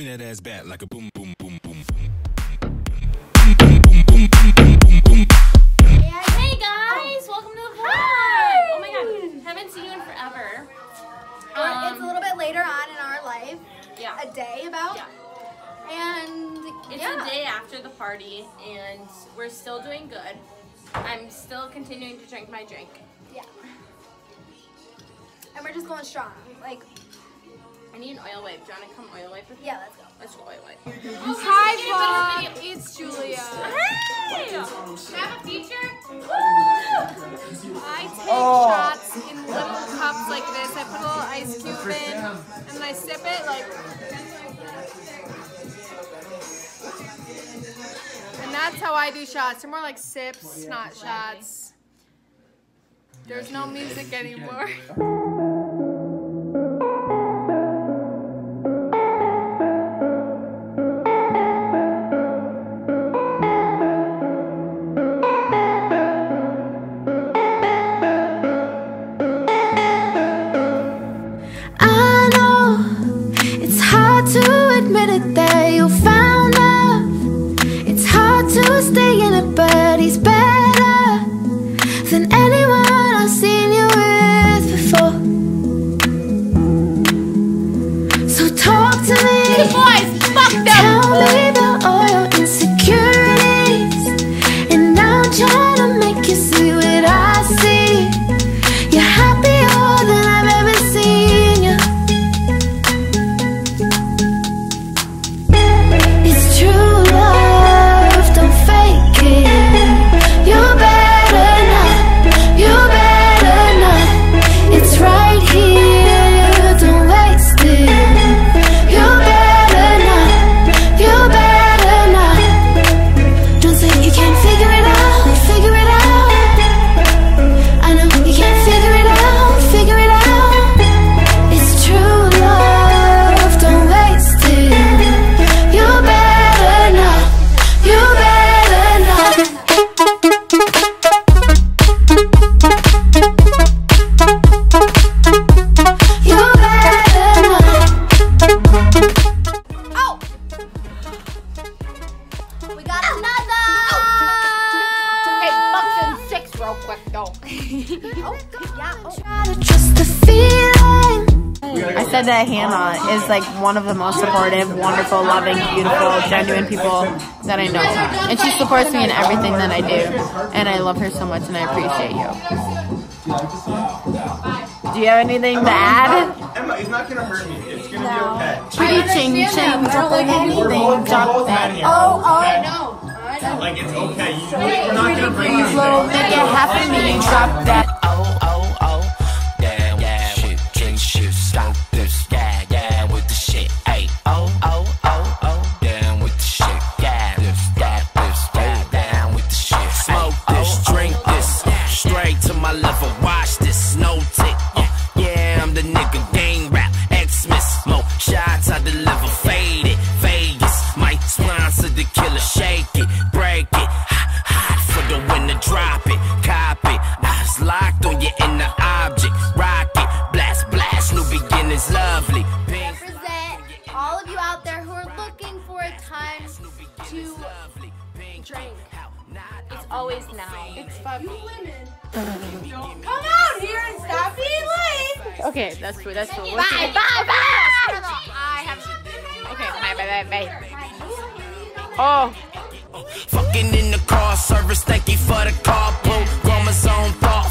that ass back like a boom, boom, boom, boom. Hey guys, welcome to the vlog. Oh my god, haven't seen you in forever. It's a little bit later on in our life. Yeah. A day about. Yeah. And It's a day after the party, and we're still doing good. I'm still continuing to drink my drink. Yeah. And we're just going strong. Like, I need an oil wipe. Do you want to come oil wipe with me? yeah, let's go. Let's go oil wipe. Hi vlog, it's Julia. Hey! Have a feature? I take shots in little cups like this. I put a little ice cube in and then I sip it like. And that's how I do shots. They're more like sips, not shots. There's no music anymore. To admit it that you found love, it's hard to stay in it, but he's better than anyone I've seen you with before. So talk to me, The boys, fuck them. tell me about all your insecurities, and I'm trying to make you see what I see. You're happier than I've ever seen you. I said that Hannah is like one of the most supportive, wonderful, loving, beautiful, genuine people that I know. And she supports me in everything that I do. And I love her so much and I appreciate you. Do you have anything to add? Emma, it's not gonna hurt me. It's gonna be okay. Pretty ching ching, drop like anything, drop that. Oh, I know. Like, it's okay. We're not gonna bring you Slow, make it happen, me, drop that. It's always now. It's 5 women. Come out here and stop being late. Okay, that's cool, that's cool. Bye, bye, bye. I have. Okay, bye. Oh. Fucking in the car service, thank you for the carpool. Chromosome thought